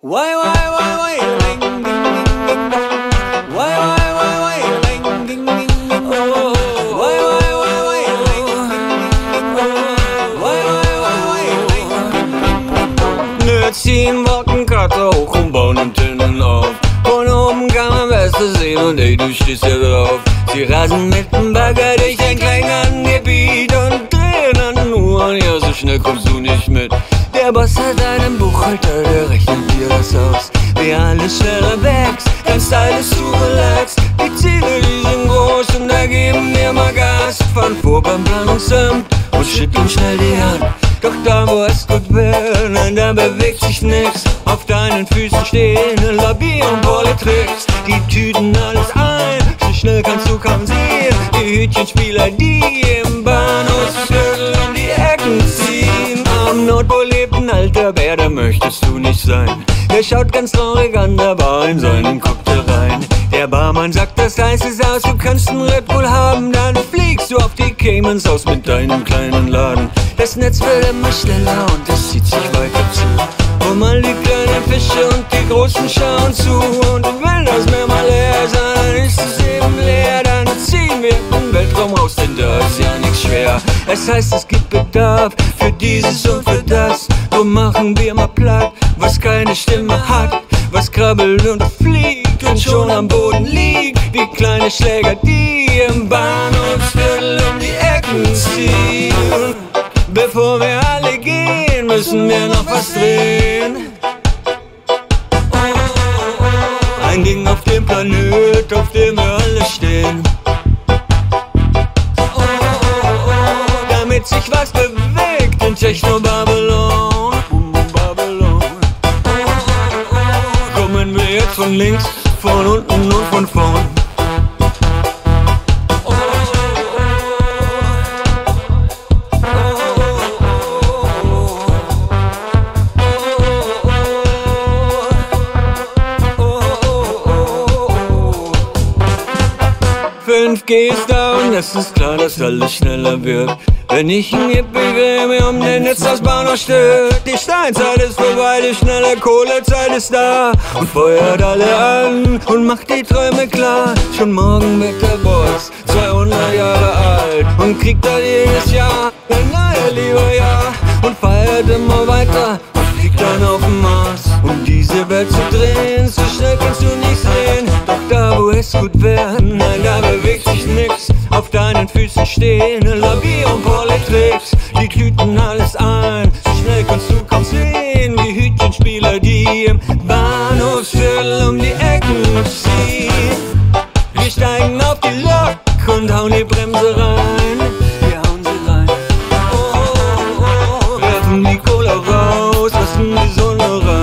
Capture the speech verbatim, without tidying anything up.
Why, why, why, why, ding, ding, ding, ding, dong. Why, why, why, why, ding, ding, ding, ding, dong. Why, why, why, why, ding, ding, ding, dong. Why, why, why, why, ding, ding, ding, dong. Wir ziehen Wolkenkratzer hoch und bauen Antennen auf. Von oben kann man besser sehen und ey, du stehst ja drauf. Sie rasen mit dem Bagger durch ein Kleingartengebiet und drehen an den Uhren, ja, so schnell kommst du nicht mit. Der Boss hat einen Buchhalter, der rechnet dir das aus. Wie alles schneller wächst, dein Style ist zu relaxed. Die Ziele, die sind groß und da geben wir mal Gas. Fahren vor beim Planungsamt und schütteln schnell die Hand. Doch da, wo es gut wird, nein, da bewegt sich nix. Auf deinen Füßen stehen Lobby und Politricks. Die tüten alles ein, so schnell kannst du kaum sehen. Die Hütchenspieler, die im Bahnhofsviertel um die Ecken ziehen. Am Nordpol lebt ein alter Bär, da möchtest du nicht sein. Der schaut ganz traurig an der Bar in seinen Cocktail rein. Der Barmann sagt, das heißt es aus, du kannst einen Red Bull haben. Dann fliegst du auf die Caymans aus mit deinem kleinen Laden. Das Netz wird immer schneller und es zieht sich weiter zu. Um all die kleinen Fische und die großen schauen zu. Und wenn das Meer mal leer ist, dann ist es eben leer. Dann ziehen wir den Weltraum raus, denn da ist ja nichts schwer. Es heißt, es gibt Bedarf für dieses und für das. Drum machen wir mal platt, was keine Stimme hat. Was krabbelt und fliegt und schon am Boden liegt. Wie kleine Schläger, die im Bahnhofsviertel um die Ecken ziehen. Bevor wir alle gehen, müssen wir noch was drehen. Ein Ding auf dem Planet, auf dem wir alle stehen. Damit sich was bewegt in Techno-Babylon. Kommen wir jetzt von links, von unten und von vorn. fünf G ist da und es ist klar, dass alles schneller wird. Wenn ich ein Hippie-Gremium den Netzausbau noch stört. Die Steinzeit ist vorbei, die schnelle Kohlezeit ist da. Und feuert alle an und macht die Träume klar. Schon morgen wird der Boss zweihundert Jahre alt und kriegt dann jedes Jahr ein neues Lieberjahr. Und feiert immer weiter und fliegt dann auf den Mars. Um diese Welt zu drehen, so schnell kannst du nicht sehen. Doch da, wo es gut wird, nein, da bewegt sich nix. Auf deinen Füßen stehen Lobby und Politricks. Die tüten alles ein, so schnell kannst du kaum sehen. Wie Hütchenspieler, die im Bahnhofsviertel um die Ecken ziehen. Wir steigen auf die Lok und hauen die Bremse rein. Wir hauen sie rein. Oh, oh, oh. Werfen die Cola raus, lassen die Sonne rein.